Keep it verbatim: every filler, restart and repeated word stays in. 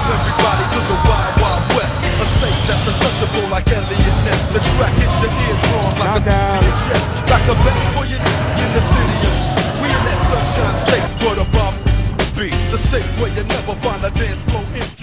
everybody to the wild, wild west. A state that's untouchable like Elliot Ness. The track hits your eardrum like a V H S. Like a best for you in the city of we in that sunshine state. But above be the state where you never find a dance floor in.